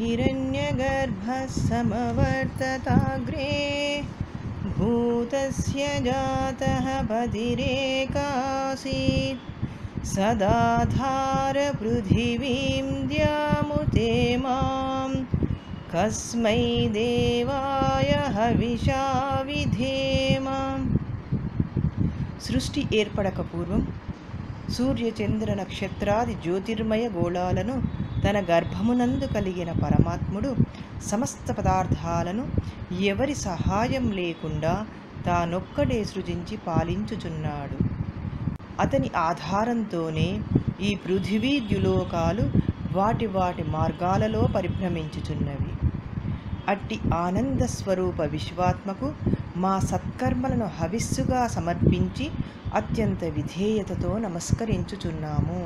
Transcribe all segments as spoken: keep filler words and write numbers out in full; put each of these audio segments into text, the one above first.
हिरण्यगर्भः समवर्तताग्रे भूतस्य जातः पतिरेकासीत् सदाधार पृथिवीं द्यामुते मां कस्मै देवाय हविषा विधेम। సృష్టి ఏర్పడక పూర్వం సూర్య చంద్ర నక్షత్రాది జ్యోతిర్మయ గోళాలను తన గర్భమునందు కలిగిన పరమాత్ముడు సమస్త పదార్థాలను ఎవరి సహాయం లేకుండా తానొక్కడే సృజించి పాలించుచున్నాడు. అతని ఆధారంతోనే ఈ పృథివీ ద్యులోకాలు వాటి వాటి మార్గాలలో పరిభ్రమించుచున్నవి. అట్టి ఆనంద స్వరూప విశ్వాత్మకు మా సత్కర్మలను హవిస్సుగా సమర్పించి అత్యంత విధేయతతో నమస్కరించుచున్నాము.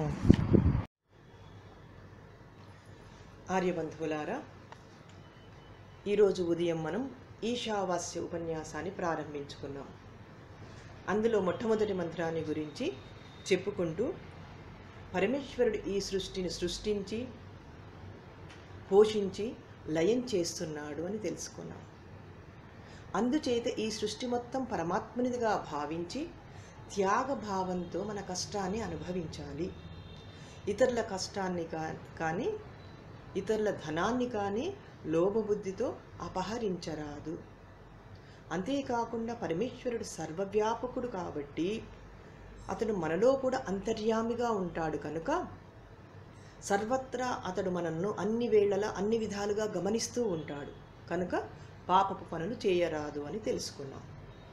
ఆర్యబంధువులారా, ఈరోజు ఉదయం మనం ఈశావాస్య ఉపన్యాసాన్ని ప్రారంభించుకున్నాం. అందులో మొట్టమొదటి మంత్రాన్ని గురించి చెప్పుకుంటూ పరమేశ్వరుడు ఈ సృష్టిని సృష్టించి పోషించి లయం చేస్తున్నాడు అని తెలుసుకున్నాం. అందుచేత ఈ సృష్టి మొత్తం పరమాత్మనిదిగా భావించి త్యాగ భావంతో మన కష్టాన్ని అనుభవించాలి. ఇతరుల కష్టాన్ని కానీ ఇతరుల ధనాన్ని కానీ లోభబుద్ధితో అపహరించరాదు. అంతేకాకుండా పరమేశ్వరుడు సర్వవ్యాపకుడు కాబట్టి అతడు మనలో కూడా అంతర్యామిగా ఉంటాడు కనుక సర్వత్రా అతడు మనల్ని అన్ని వేళలా అన్ని విధాలుగా గమనిస్తూ ఉంటాడు కనుక పాపపు పనులు చేయరాదు అని తెలుసుకున్నాం.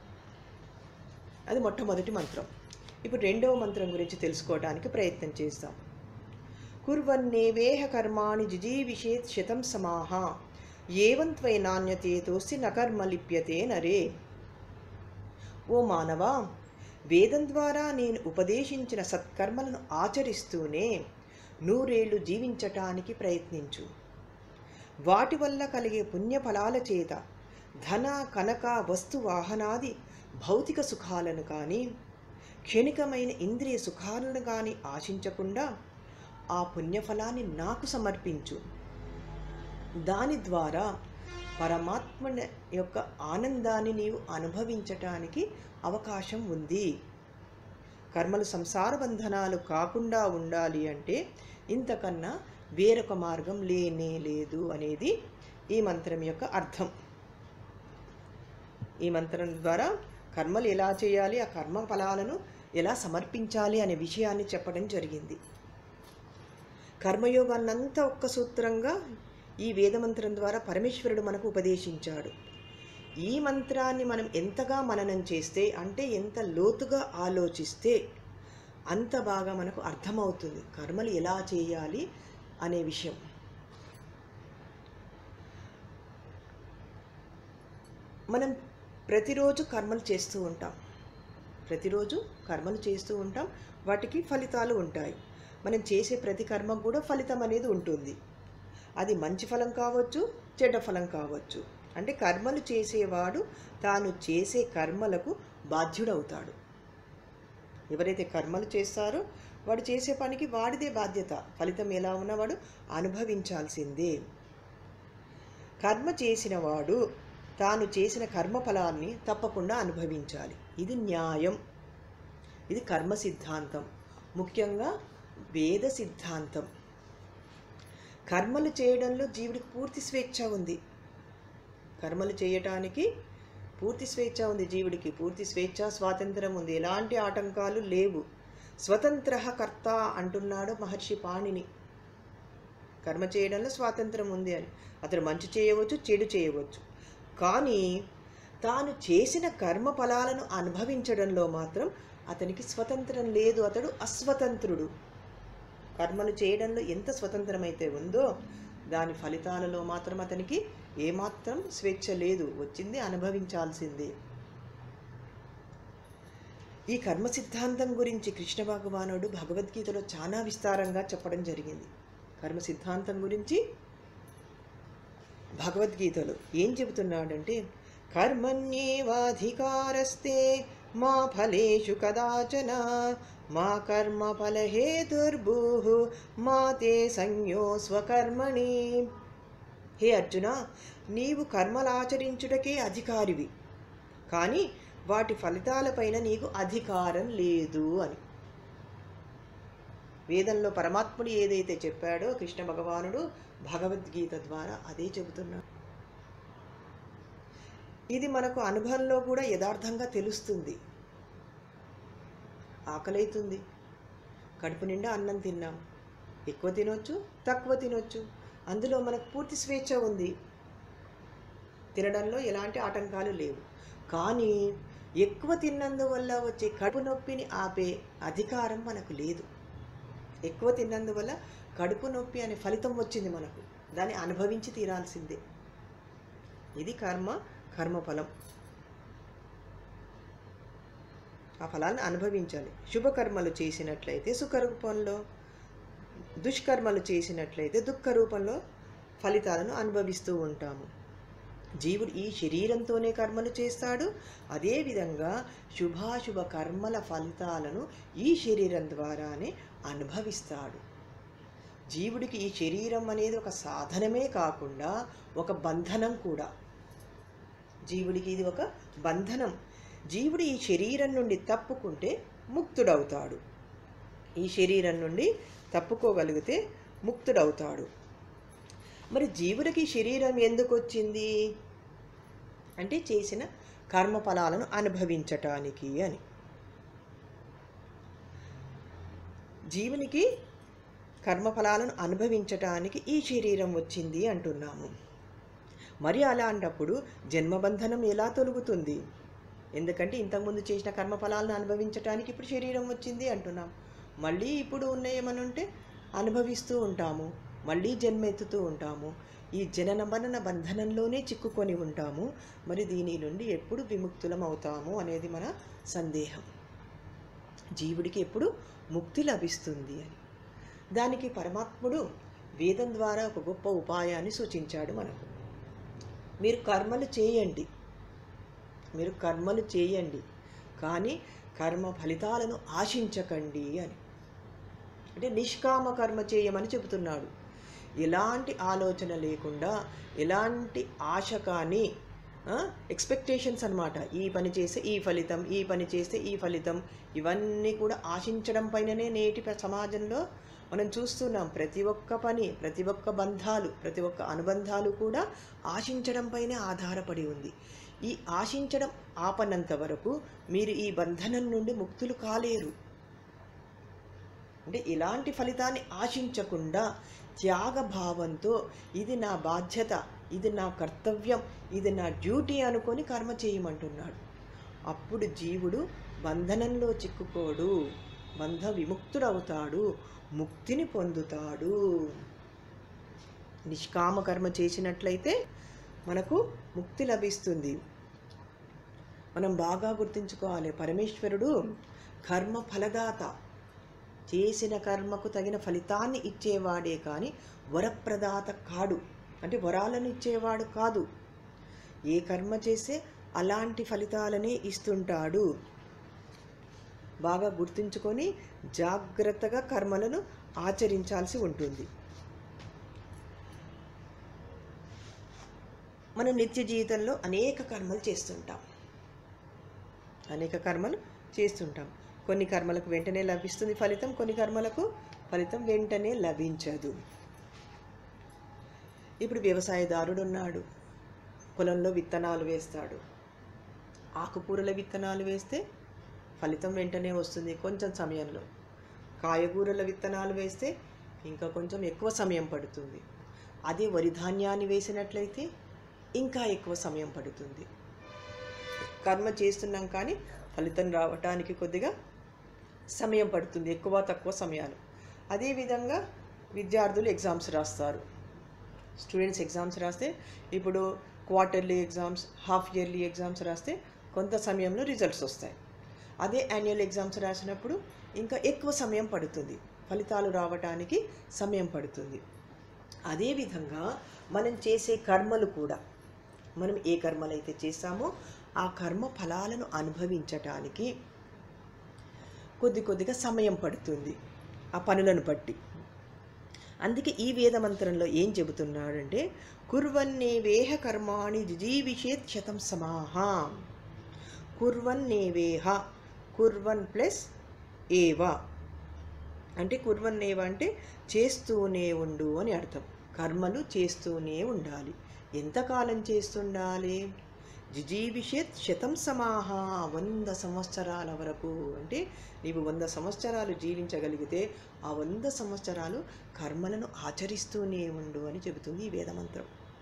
అది మొట్టమొదటి మంత్రం. ఇప్పుడు రెండవ మంత్రం గురించి తెలుసుకోవడానికి ప్రయత్నం చేస్తాం. కుర్వన్నేవేహ కర్మాణి జిజీవిషేత్ శతం సమాహ ఏవం త్వై నాణ్యతే తోసి నకర్మ లిప్యతే నరే. ఓ మానవా, వేదం ద్వారా నేను ఉపదేశించిన సత్కర్మలను ఆచరిస్తూనే నూరేళ్లు జీవించటానికి ప్రయత్నించు. వాటి వల్ల కలిగే పుణ్యఫలాల చేత ధన కనక వస్తు వాహనాది భౌతిక సుఖాలను కానీ క్షణికమైన ఇంద్రియ సుఖాలను కానీ ఆశించకుండా ఆ పుణ్యఫలాన్ని నాకు సమర్పించు. దాని ద్వారా పరమాత్మ యొక్క ఆనందాన్ని నీవు అనుభవించటానికి అవకాశం ఉంది. కర్మలు సంసార బంధనాలు కాకుండా ఉండాలి అంటే ఇంతకన్నా వేరొక మార్గం లేనే లేదు అనేది ఈ మంత్రం యొక్క అర్థం. ఈ మంత్రం ద్వారా కర్మలు ఎలా చేయాలి, ఆ కర్మ ఫలాలను ఎలా సమర్పించాలి అనే విషయాన్ని చెప్పడం జరిగింది. కర్మయోగాన్నంతా ఒక్క సూత్రంగా ఈ వేదమంత్రం ద్వారా పరమేశ్వరుడు మనకు ఉపదేశించాడు. ఈ మంత్రాన్ని మనం ఎంతగా మననం చేస్తే, అంటే ఎంత లోతుగా ఆలోచిస్తే అంత బాగా మనకు అర్థమవుతుంది కర్మలు ఎలా చేయాలి అనే విషయం. మనం ప్రతిరోజు కర్మలు చేస్తూ ఉంటాం ప్రతిరోజు కర్మలు చేస్తూ ఉంటాం వాటికి ఫలితాలు ఉంటాయి. మనం చేసే ప్రతి కర్మకు కూడా ఫలితం అనేది ఉంటుంది. అది మంచి ఫలం కావచ్చు, చెడ్డ ఫలం కావచ్చు. అంటే కర్మలు చేసేవాడు తాను చేసే కర్మలకు బాధ్యుడవుతాడు. ఎవరైతే కర్మలు చేస్తారో వాడు చేసే పనికి వాడిదే బాధ్యత. ఫలితం ఎలా ఉన్నవాడు అనుభవించాల్సిందే. కర్మ చేసిన వాడు తాను చేసిన కర్మఫలాన్ని తప్పకుండా అనుభవించాలి. ఇది న్యాయం. ఇది కర్మ సిద్ధాంతం, ముఖ్యంగా వేద సిద్ధాంతం. కర్మలు చేయడంలో జీవుడికి పూర్తి స్వేచ్ఛ ఉంది. కర్మలు చేయటానికి పూర్తి స్వేచ్ఛ ఉంది. జీవుడికి పూర్తి స్వేచ్ఛ, స్వాతంత్రం ఉంది. ఎలాంటి ఆటంకాలు లేవు. స్వతంత్ర కర్త అంటున్నాడు మహర్షి పాణిని. కర్మ చేయడంలో స్వాతంత్రం ఉంది అని. అతడు మంచి చేయవచ్చు, చెడు చేయవచ్చు. కానీ తాను చేసిన కర్మ ఫలాలను అనుభవించడంలో మాత్రం అతనికి స్వతంత్రం లేదు. అతడు అస్వతంత్రుడు. కర్మలు చేయడంలో ఎంత స్వతంత్రమైతే ఉందో దాని ఫలితాలలో మాత్రం అతనికి ఏమాత్రం స్వేచ్ఛ లేదు. వచ్చింది అనుభవించాల్సిందే. ఈ కర్మ సిద్ధాంతం గురించి కృష్ణ భగవానుడు భగవద్గీతలో చాలా విస్తారంగా చెప్పడం జరిగింది. కర్మ సిద్ధాంతం గురించి భగవద్గీతలో ఏం చెబుతున్నాడంటే, కర్మణ్యేవాధికారస్తే మా ఫలేషు కదాచన మా కర్మ ఫలహేతుర్భూః మా తే సంజ్ఞో స్వకర్మణి. హే అర్జున, నీవు కర్మలాచరించుటకే అధికారివి, కానీ వాటి ఫలితాలపైన నీకు అధికారం లేదు అని. వేదంలో పరమాత్ముడు ఏదైతే చెప్పాడో కృష్ణ భగవానుడు భగవద్గీత ద్వారా అదే చెబుతున్నాడు. ఇది మనకు అనుభవంలో కూడా యథార్థంగా తెలుస్తుంది. ఆకలైతుంది, కడుపు నిండా అన్నం తిన్నాం, ఎక్కువ తినొచ్చు, తక్కువ తినొచ్చు, అందులో మనకు పూర్తి స్వేచ్ఛ ఉంది, తినడంలో ఎలాంటి ఆటంకాలు లేవు. కానీ ఎక్కువ తిన్నందువల్ల వచ్చే కడుపు నొప్పిని ఆపే అధికారం మనకు లేదు. ఎక్కువ తిన్నందువల్ల కడుపు నొప్పి అనే ఫలితం వచ్చింది మనకు, దాన్ని అనుభవించి తీరాల్సిందే. ఇది కర్మ, కర్మఫలం. ఆ ఫలాన్ని అనుభవించాలి. శుభకర్మలు చేసినట్లయితే సుఖ రూపంలో, దుష్కర్మలు చేసినట్లయితే దుఃఖ రూపంలో ఫలితాలను అనుభవిస్తూ ఉంటాము. జీవుడు ఈ శరీరంతోనే కర్మలు చేస్తాడు. అదేవిధంగా శుభాశుభ కర్మల ఫలితాలను ఈ శరీరం ద్వారానే అనుభవిస్తాడు. జీవుడికి ఈ శరీరం అనేది ఒక సాధనమే కాకుండా ఒక బంధనం కూడా. జీవుడికి ఇది ఒక బంధనం. జీవుడు ఈ శరీరం నుండి తప్పుకుంటే ముక్తుడవుతాడు. ఈ శరీరం నుండి తప్పుకోగలిగితే ముక్తుడవుతాడు. మరి జీవుడికి శరీరం ఎందుకు వచ్చింది అంటే చేసిన కర్మఫలాలను అనుభవించటానికి అని. జీవునికి కర్మఫలాలను అనుభవించటానికి ఈ శరీరం వచ్చింది అంటున్నాము. మరి అలాంటప్పుడు జన్మబంధనం ఎలా తొలుగుతుంది? ఎందుకంటే ఇంతకుముందు చేసిన కర్మఫలాలను అనుభవించటానికి ఇప్పుడు శరీరం వచ్చింది అంటున్నాం. మళ్ళీ ఇప్పుడు ఉన్నాయేమనుంటే అనుభవిస్తూ ఉంటాము, మళ్ళీ జన్మెత్తుతూ ఉంటాము. ఈ జనన మరణ బంధనంలోనే చిక్కుకొని ఉంటాము. మరి దీని నుండి ఎప్పుడు విముక్తులం అవుతాము అనేది మన సందేహం. జీవుడికి ఎప్పుడు ముక్తి లభిస్తుంది అని. దానికి పరమాత్ముడు వేదం ద్వారా ఒక గొప్ప ఉపాయాన్ని సూచించాడు మనకు. మీరు కర్మలు చేయండి, మీరు కర్మలు చేయండి కానీ కర్మ ఫలితాలను ఆశించకండి అని. అంటే నిష్కామ కర్మ చేయమని చెబుతున్నాడు. ఎలాంటి ఆలోచన లేకుండా, ఎలాంటి ఆశ కానీ, ఎక్స్పెక్టేషన్స్ అన్నమాట. ఈ పని చేస్తే ఈ ఫలితం, ఈ పని చేస్తే ఈ ఫలితం, ఇవన్నీ కూడా ఆశించడం పైననే నేటి సమాజంలో మనం చూస్తున్నాం. ప్రతి ఒక్క పని, ప్రతి ఒక్క బంధాలు, ప్రతి ఒక్క అనుబంధాలు కూడా ఆశించడం పైనే ఆధారపడి ఉంది. ఈ ఆశించడం ఆపనంత వరకు మీరు ఈ బంధనం నుండి ముక్తులు కాలేరు. అంటే ఇలాంటి ఫలితాన్ని ఆశించకుండా త్యాగభావంతో ఇది నా బాధ్యత, ఇది నా కర్తవ్యం, ఇది నా డ్యూటీ అనుకొని కర్మ చేయమంటున్నాడు. అప్పుడు జీవుడు బంధనంలో చిక్కుకోడు, బంధ విముక్తుడవుతాడు, ముక్తిని పొందుతాడు. నిష్కామ కర్మ చేసినట్లయితే మనకు ముక్తి లభిస్తుంది. మనం బాగా గుర్తుంచుకోవాలి, పరమేశ్వరుడు కర్మ ఫలదాత. చేసిన కర్మకు తగిన ఫలితాన్ని ఇచ్చేవాడే కానీ వరప్రదాత కాడు. అంటే వరాలను ఇచ్చేవాడు కాదు. ఏ కర్మ చేస్తే అలాంటి ఫలితాలనే ఇస్తుంటాడు. బాగా గుర్తుంచుకొని జాగ్రత్తగా కర్మలను ఆచరించాల్సి ఉంటుంది. మనం నిత్య జీవితంలో అనేక కర్మలు చేస్తుంటాం అనేక కర్మలు చేస్తుంటాం కొన్ని కర్మలకు వెంటనే లభిస్తుంది ఫలితం, కొన్ని కర్మలకు ఫలితం వెంటనే లభించదు. ఇప్పుడు వ్యవసాయదారుడు ఉన్నాడు, పొలంలో విత్తనాలు వేస్తాడు. ఆకుకూరల విత్తనాలు వేస్తే ఫలితం వెంటనే వస్తుంది కొంచెం సమయంలో. కాయగూరల విత్తనాలు వేస్తే ఇంకా కొంచెం ఎక్కువ సమయం పడుతుంది. అదే వరి ధాన్యాన్ని వేసినట్లయితే ఇంకా ఎక్కువ సమయం పడుతుంది. కర్మ చేస్తున్నాం కానీ ఫలితం రావటానికి కొద్దిగా సమయం పడుతుంది, ఎక్కువ తక్కువ సమయాలు. అదేవిధంగా విద్యార్థులు ఎగ్జామ్స్ రాస్తారు. స్టూడెంట్స్ ఎగ్జామ్స్ రాస్తే ఇప్పుడు quarterly exams, half yearly exams రాస్తే కొంత సమయంలో రిజల్ట్స్ వస్తాయి. అదే యాన్యువల్ ఎగ్జామ్స్ రాసినప్పుడు ఇంకా ఎక్కువ సమయం పడుతుంది, ఫలితాలు రావటానికి సమయం పడుతుంది. అదేవిధంగా మనం చేసే కర్మలు కూడా, మనం ఏ కర్మలు అయితే చేస్తామో ఆ కర్మ ఫలాలను అనుభవించటానికి కొద్ది కొద్దిగా సమయం పడుతుంది ఆ పనులను బట్టి. అందుకే ఈ వేదమంత్రంలో ఏం చెబుతున్నాడంటే కుర్వన్నేవేహ కర్మాణి జిజీవిషేత్ శతం సమాహ. కుర్వన్నేవేహ, కుర్వన్ ప్లస్ ఏవ అంటే కుర్వన్నేవ అంటే చేస్తూనే ఉండు అని అర్థం. కర్మలు చేస్తూనే ఉండాలి. ఎంతకాలం చేస్తుండాలి? జిజీవిషేత్ శతం సమాహ, వంద సంవత్సరాల వరకు. అంటే నీవు వంద సంవత్సరాలు జీవించగలిగితే ఆ వంద సంవత్సరాలు కర్మలను ఆచరిస్తూనే ఉండు అని చెబుతుంది ఈ వేదమంత్రం.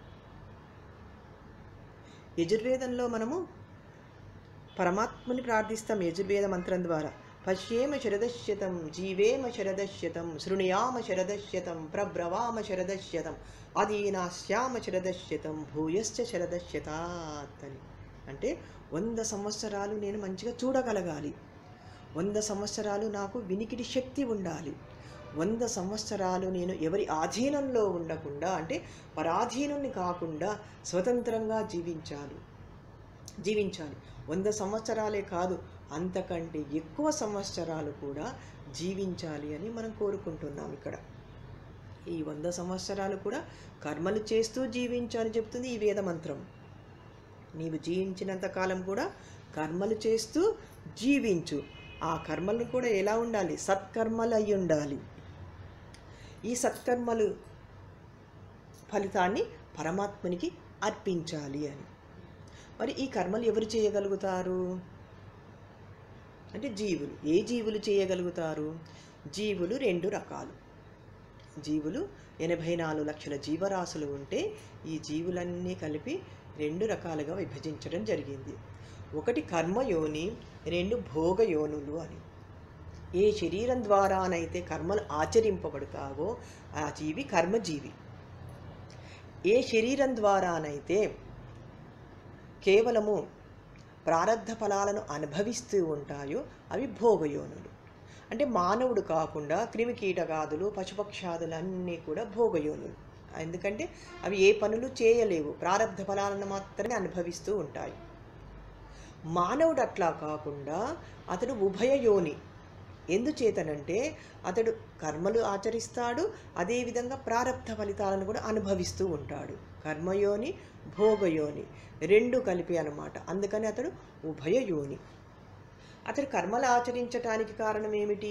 యజుర్వేదంలో మనము పరమాత్మని ప్రార్థిస్తాం యజుర్వేద మంత్రం ద్వారా. పశ్యేమ శరదశ్యతం, జీవేమ శరదశ్యతం, శృణుయామ శరదశ్యతం, ప్రబ్రవామ శరదశ్యతం, అదీనాశ్యామ శరదశ్యతం, భూయశ్చ శరదశ్యతాత్ అని. అంటే వంద సంవత్సరాలు నేను మంచిగా చూడగలగాలి, వంద సంవత్సరాలు నాకు వినికిడి శక్తి ఉండాలి, వంద సంవత్సరాలు నేను ఎవరి ఆధీనంలో ఉండకుండా అంటే పరాధీనుని కాకుండా స్వతంత్రంగా జీవించాలి జీవించాలి వంద సంవత్సరాలే కాదు, అంతకంటే ఎక్కువ సంవత్సరాలు కూడా జీవించాలి అని మనం కోరుకుంటున్నాం ఇక్కడ. ఈ వంద సంవత్సరాలు కూడా కర్మలు చేస్తూ జీవించాలని చెప్తుంది ఈ వేదమంత్రం. నీవు జీవించినంత కాలం కూడా కర్మలు చేస్తూ జీవించు. ఆ కర్మలు కూడా ఎలా ఉండాలి? సత్కర్మలు అయి ఉండాలి. ఈ సత్కర్మలు ఫలితాన్ని పరమాత్మనికి అర్పించాలి అని. మరి ఈ కర్మలు ఎవరు చేయగలుగుతారు అంటే జీవులు. ఏ జీవులు చేయగలుగుతారు? జీవులు రెండు రకాలు. జీవులు ఎనభై నాలుగు లక్షల జీవరాశులు ఉంటే ఈ జీవులన్నీ కలిపి రెండు రకాలుగా విభజించడం జరిగింది. ఒకటి కర్మయోని, రెండు భోగయోనులు అని. ఏ శరీరం ద్వారానైతే కర్మలు ఆచరింపబడతావో ఆ జీవి కర్మజీవి. ఏ శరీరం ద్వారానైతే కేవలము ప్రారబ్ధ ఫలాలను అనుభవిస్తూ ఉంటాయో అవి భోగయోనులు. అంటే మానవుడు కాకుండా క్రిమికీటకాదులు, పశుపక్షాదులు అన్నీ కూడా భోగయోనులు. ఎందుకంటే అవి ఏ పనులు చేయలేవు, ప్రారబ్ధ ఫలాలను మాత్రమే అనుభవిస్తూ ఉంటాయి. మానవుడు అట్లా కాకుండా అతడు ఉభయయోని. ఎందుచేతనంటే అతడు కర్మలు ఆచరిస్తాడు, అదేవిధంగా ప్రారబ్ధ ఫలితాలను కూడా అనుభవిస్తూ ఉంటాడు. కర్మయోని, భోగయోని రెండు కలిపి అన్నమాట. అందుకని అతడు ఉభయయోని. అతడు కర్మలు ఆచరించటానికి కారణం ఏమిటి?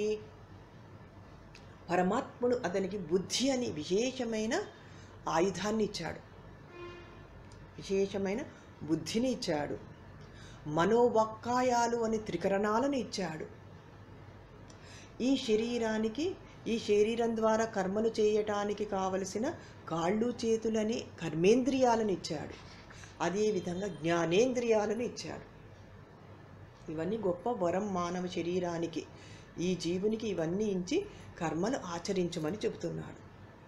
పరమాత్ముడు అతనికి బుద్ధి అని విశేషమైన ఆయుధాన్ని ఇచ్చాడు, విశేషమైన బుద్ధిని ఇచ్చాడు, మనోవాక్కాయాలు అని త్రికరణాలను ఇచ్చాడు. ఈ శరీరానికి ఈ శరీరం ద్వారా కర్మలు చేయటానికి కావలసిన కాళ్ళు చేతులని కర్మేంద్రియాలను ఇచ్చాడు. అదేవిధంగా జ్ఞానేంద్రియాలను ఇచ్చాడు. ఇవన్నీ గొప్ప వరం మానవ శరీరానికి. ఈ జీవునికి ఇవన్నీ ఇచ్చి కర్మలు ఆచరించమని చెబుతున్నాడు.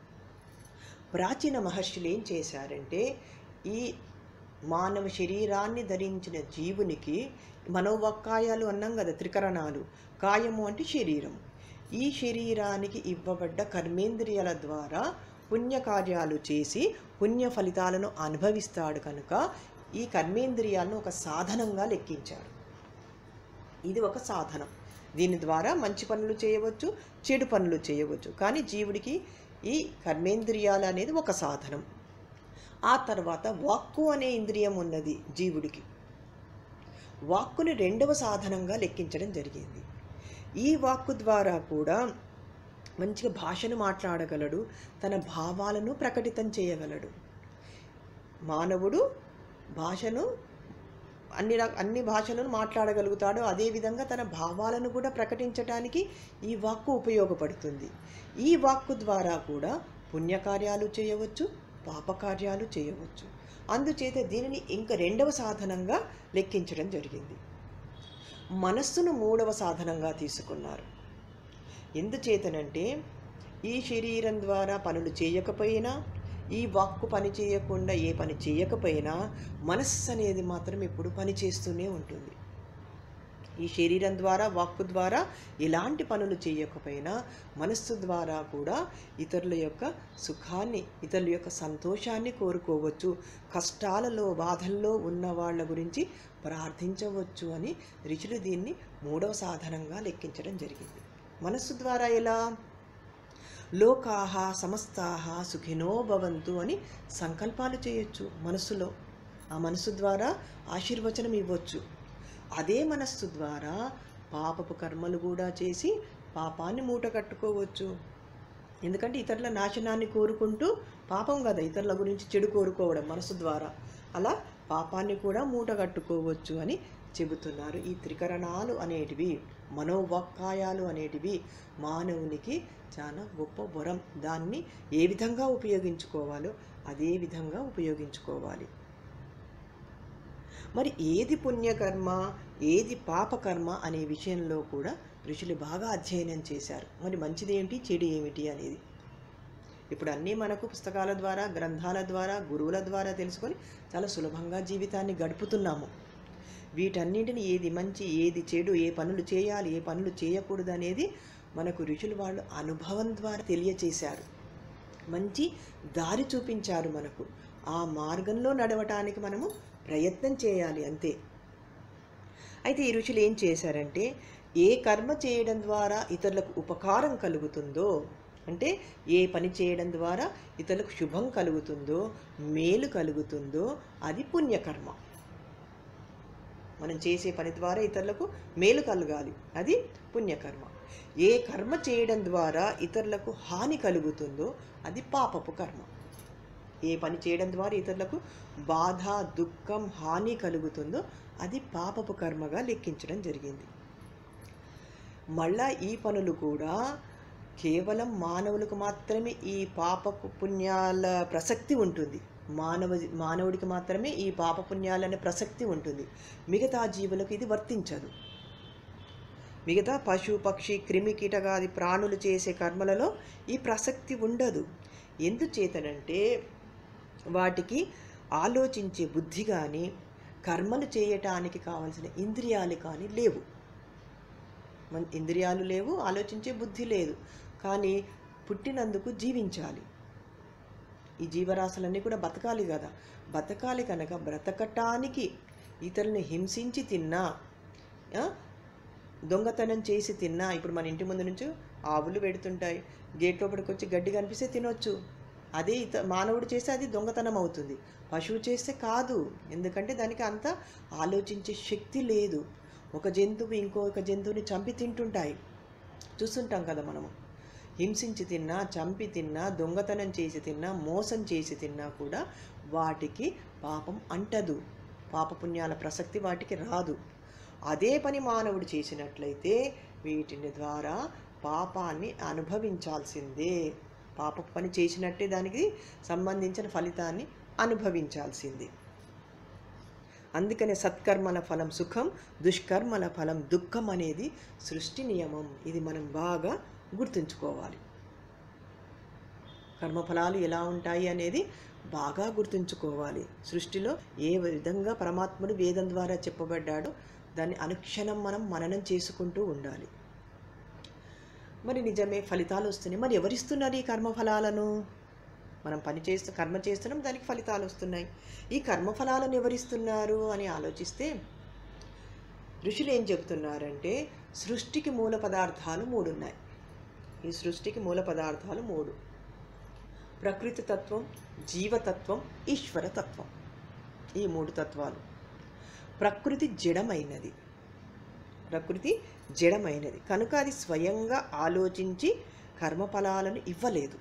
ప్రాచీన మహర్షులు ఏం చేశారంటే ఈ మానవ శరీరాన్ని ధరించిన జీవునికి మనోవాక్కాయాలు అన్నాం కదా, త్రికరణాలు. కాయము అంటే శరీరము. ఈ శరీరానికి ఇవ్వబడ్డ కర్మేంద్రియాల ద్వారా పుణ్యకార్యాలు చేసి పుణ్య ఫలితాలను అనుభవిస్తాడు కనుక ఈ కర్మేంద్రియాలను ఒక సాధనంగా లెక్కించాడు. ఇది ఒక సాధనం. దీని ద్వారా మంచి పనులు చేయవచ్చు, చెడు పనులు చేయవచ్చు. కానీ జీవుడికి ఈ కర్మేంద్రియాలు అనేది ఒక సాధనం. ఆ తర్వాత వాక్కు అనే ఇంద్రియం ఉన్నది జీవుడికి. వాక్కుని రెండవ సాధనంగా లెక్కించడం జరిగింది. ఈ వాక్కు ద్వారా కూడా మంచిగా భాషను మాట్లాడగలడు, తన భావాలను ప్రకటితం చేయగలడు. మానవుడు భాషను అన్ని అన్ని భాషలను మాట్లాడగలుగుతాడు. అదేవిధంగా తన భావాలను కూడా ప్రకటించడానికి ఈ వాక్కు ఉపయోగపడుతుంది. ఈ వాక్కు ద్వారా కూడా పుణ్యకార్యాలు చేయవచ్చు, పాపకార్యాలు చేయవచ్చు. అందుచేత దీనిని ఇంకా రెండవ సాధనంగా లెక్కించడం జరిగింది. మనస్సును మూడవ సాధనంగా తీసుకున్నారు. ఎందుచేతనంటే ఈ శరీరం ద్వారా పనులు చేయకపోయినా, ఈ వాక్కు పని చేయకుండా ఏ పని చేయకపోయినా మనస్సు అనేది మాత్రం ఎప్పుడు పని చేస్తూనే ఉంటుంది. ఈ శరీరం ద్వారా వాక్కు ద్వారా ఎలాంటి పనులు చేయకపోయినా మనస్సు ద్వారా కూడా ఇతరుల యొక్క సుఖాన్ని, ఇతరుల యొక్క సంతోషాన్ని కోరుకోవచ్చు. కష్టాలలో, బాధల్లో ఉన్న వాళ్ళ గురించి ప్రార్థించవచ్చు అని ఋషులు దీన్ని మూడవ సాధనంగా లెక్కించడం జరిగింది. మనస్సు ద్వారా ఎలా? లోకాహ సమస్తాహ సుఖినో భవంతు అని సంకల్పాలు చేయొచ్చు మనస్సులో. ఆ మనస్సు ద్వారా ఆశీర్వచనం ఇవ్వచ్చు. అదే మనస్సు ద్వారా పాపపు కర్మలు కూడా చేసి పాపాన్ని మూట కట్టుకోవచ్చు. ఎందుకంటే ఇతరుల నాశనాన్ని కోరుకుంటూ, పాపం కదా ఇతరుల గురించి చెడు కోరుకోవడం మనసు ద్వారా, అలా పాపాన్ని కూడా మూట కట్టుకోవచ్చు అని చెబుతున్నారు. ఈ త్రికరణాలు అనేటివి, మనోవాక్కాయాలు అనేటివి మానవునికి చాలా గొప్ప వరం. దాన్ని ఏ విధంగా ఉపయోగించుకోవాలో అదే విధంగా ఉపయోగించుకోవాలి. మరి ఏది పుణ్యకర్మ, ఏది పాపకర్మ అనే విషయంలో కూడా ఋషులు బాగా అధ్యయనం చేశారు. మరి మంచిది ఏమిటి, చెడు ఏమిటి అనేది ఇప్పుడు అన్నీ మనకు పుస్తకాల ద్వారా, గ్రంథాల ద్వారా, గురువుల ద్వారా తెలుసుకొని చాలా సులభంగా జీవితాన్ని గడుపుతున్నాము. వీటన్నింటిని ఏది మంచి, ఏది చెడు, ఏ పనులు చేయాలి, ఏ పనులు చేయకూడదు అనేది మనకు ఋషులు వాళ్ళు అనుభవం ద్వారా తెలియచేశారు. మంచి దారి చూపించారు మనకు. ఆ మార్గంలో నడవటానికి మనము ప్రయత్నం చేయాలి అంతే. అయితే ఈ ఋషులు ఏం చేశారంటే, ఏ కర్మ చేయడం ద్వారా ఇతరులకు ఉపకారం కలుగుతుందో, అంటే ఏ పని చేయడం ద్వారా ఇతరులకు శుభం కలుగుతుందో, మేలు కలుగుతుందో అది పుణ్యకర్మ. మనం చేసే పని ద్వారా ఇతరులకు మేలు కలగాలి, అది పుణ్యకర్మ. ఏ కర్మ చేయడం ద్వారా ఇతరులకు హాని కలుగుతుందో అది పాపపు కర్మ. ఏ పని చేయడం ద్వారా ఇతరులకు బాధ, దుఃఖం, హాని కలుగుతుందో అది పాపపు కర్మగా లెక్కించడం జరిగింది. మళ్ళా ఈ పనులు కూడా కేవలం మానవులకు మాత్రమే ఈ పాపపు పుణ్యాల ప్రసక్తి ఉంటుంది. మానవ మానవుడికి మాత్రమే ఈ పాపపుణ్యాలనే ప్రసక్తి ఉంటుంది. మిగతా జీవులకు ఇది వర్తించదు. మిగతా పశు, పక్షి, క్రిమి, కీటకాది ప్రాణులు చేసే కర్మలలో ఈ ప్రసక్తి ఉండదు. ఎందుచేతనంటే వాటికి ఆలోచించే బుద్ధి కానీ, కర్మలు చేయటానికి కావలసిన ఇంద్రియాలు కానీ లేవు. మన ఇంద్రియాలు లేవు, ఆలోచించే బుద్ధి లేదు. కానీ పుట్టినందుకు జీవించాలి. ఈ జీవరాశులన్నీ కూడా బతకాలి కదా. బతకాలి కనుక బ్రతకటానికి ఇతరులను హింసించి తిన్నా, దొంగతనం చేసి తిన్నా, ఇప్పుడు మన ఇంటి ముందు నుంచి ఆవులు పెడుతుంటాయి, గేట్ లోపలికి వచ్చి గడ్డి కనిపిస్తే తినొచ్చు. అదే ఇత మానవుడు చేస్తే అది దొంగతనం అవుతుంది. పశువు చేస్తే కాదు, ఎందుకంటే దానికి అంత ఆలోచించే శక్తి లేదు. ఒక జంతువు ఇంకొక జంతువుని చంపి తింటుంటాయి, చూస్తుంటాం కదా మనము. హింసించి తిన్నా, చంపి తిన్నా, దొంగతనం చేసి తిన్నా, మోసం చేసి తిన్నా కూడా వాటికి పాపం అంటదు. పాపపుణ్యాల ప్రసక్తి వాటికి రాదు. అదే పని మానవుడు చేసినట్లయితే వీటిని ద్వారా పాపాన్ని అనుభవించాల్సిందే. పాప పని చేసినట్టే దానికి సంబంధించిన ఫలితాన్ని అనుభవించాల్సిందే. అందుకనే సత్కర్మల ఫలం సుఖం, దుష్కర్మల ఫలం దుఃఖం అనేది సృష్టి నియమం. ఇది మనం బాగా గుర్తుంచుకోవాలి. కర్మఫలాలు ఎలా ఉంటాయి అనేది బాగా గుర్తుంచుకోవాలి. సృష్టిలో ఏ విధంగా పరమాత్ముడు వేదం ద్వారా చెప్పబడ్డాడో దాన్ని అనుక్షణం మనం మననం చేసుకుంటూ ఉండాలి. మరి నిజమే ఫలితాలు వస్తున్నాయి. మరి ఎవరిస్తున్నారు ఈ కర్మఫలాలను? మనం పని చేస్తూ కర్మ చేస్తున్నాం, దానికి ఫలితాలు వస్తున్నాయి. ఈ కర్మఫలాలను ఎవరిస్తున్నారు అని ఆలోచిస్తే ఋషులు ఏం చెబుతున్నారంటే, సృష్టికి మూల పదార్థాలు మూడు ఉన్నాయి. ఈ సృష్టికి మూల పదార్థాలు మూడు: ప్రకృతి తత్వం, జీవతత్వం, ఈశ్వర తత్వం. ఈ మూడు తత్వాలు. ప్రకృతి జడమైనది. ప్రకృతి జడమైనది కనుక అది స్వయంగా ఆలోచించి కర్మఫలాలను ఇవ్వలేదు.